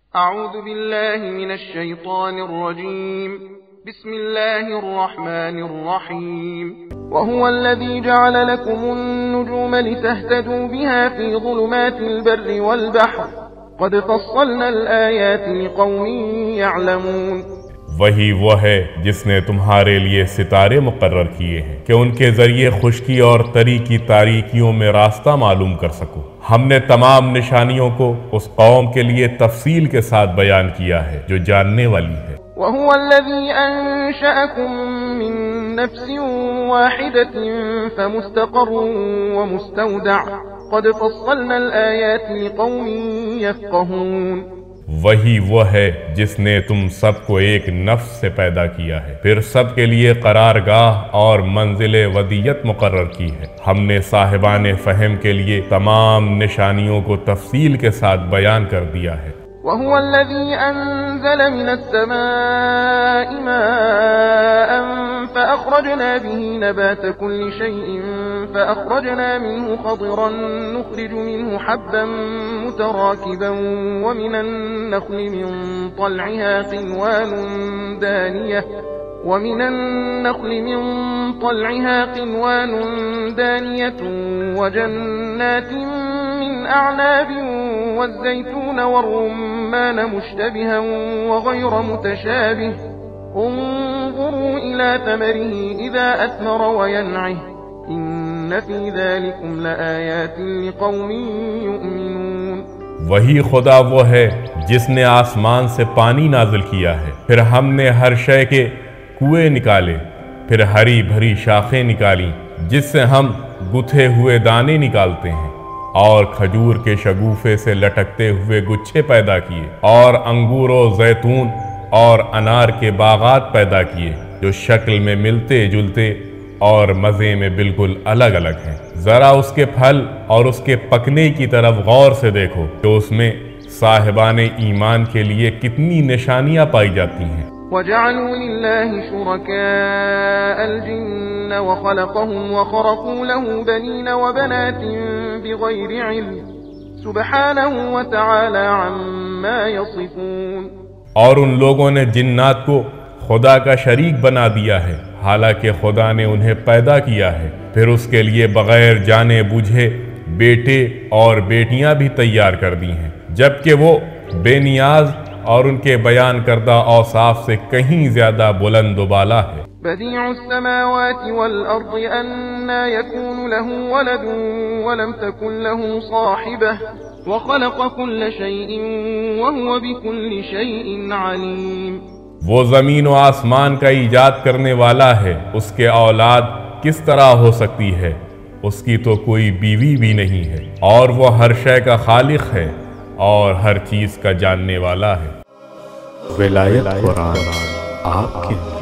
أعوذ بالله من الشيطان الرجيم. بسم الله الرحمن الرحيم. وهو الذي جعل لكم النجوم لتهتدوا بها في ظلمات البر والبحر قد فصلنا الآيات لقوم يعلمون. وہی وہ ہے جس نے تمہارے لیے ستارے مقرر کیے ہیں کہ ان کے ذریعے خشکی اور تری کی تاریکیوں میں راستہ معلوم کر سکو۔ ہم نے تمام نشانیوں کو اس قوم کے لیے تفصیل کے ساتھ بیان کیا ہے جو جاننے والی ہے۔ وهو الذي أنشأكم من نفس واحدة فمستقر ومستودع قد فصلنا الآيات لقوم يفقهون۔ وہی وہ ہے جس نے تم سب کو ایک نفس سے پیدا کیا ہے، پھر سب کے لیے قرارگاہ اور منزل ودیت مقرر کی ہے۔ ہم نے صاحبان فہم کے لیے تمام نشانیوں کو تفصیل کے ساتھ بیان کر دیا ہے۔ وهو الذي أنزل من السماء ماء فأخرجنا به نبات كل شيء فأخرجنا منه خضرا نخرج منه حبا متراكبا ومن النخل من طلعها قنوان دانية وجنات من أعناب والزيتون والرمان مشتبها وغير متشابه انظروا إلى ثمره إذا أثمر وينعه إن في ذلكم لآيات لقوم يؤمنون۔ وہی خدا وہ ہے جس نے آسمان سے پانی نازل کیا ہے، پھر ہم نے ہر شے کے کنویں نکالے، پھر ہری بھری شاخیں نکالیں جس سے ہم گتھے ہوئے دانے نکالتے ہیں، اور کھجور کے شگوفے سے لٹکتے ہوئے گچھے پیدا کیے، اور انگور و زیتون اور انار کے باغات پیدا کیے جو شکل میں ملتے جلتے اور مزے میں بالکل الگ الگ ہیں۔ ذرا اس کے پھل اور اس کے پکنے کی طرف غور سے دیکھو کہ اس میں صاحبان ایمان کے لیے کتنی نشانیاں پائی جاتی ہیں۔ وَجَعَلُوا لِلَّهِ شُرَكَاءَ الْجِنَّ وَخَلَقَهُمْ وَخَرَقُوا لَهُ بَنِينَ وَبَنَاتٍ بِغَيْرِ عِلْمٍ سُبْحَانَهُ وَتَعَالَى عَمَّا يَصِفُونَ۔ اور ان لوگوں نے جنات کو خدا کا شریک بنا دیا ہے، حالانکہ خدا نے انہیں پیدا کیا ہے، پھر اس کے لیے بغیر جانے بوجھے بیٹے اور بیٹیاں بھی تیار کر دی ہیں، جبکہ وہ بے نیاز اور ان کے بیان کردہ اوصاف سے کہیں زیادہ بلند و بالا ہے۔ بديع السماوات والأرض أنى يكون له ولد ولم تكن له صاحبة وخلق كل شيء وهو بكل شيء عليم۔ وہ زمین و آسمان کا ایجاد کرنے والا ہے، اس کے اولاد کس طرح ہو سکتی ہے؟ اس کی تو کوئی بیوی بھی نہیں ہے، اور وہ ہر شے کا خالق ہے اور ہر چیز کا جاننے والا ہے۔ ولایت قرآن آپ کے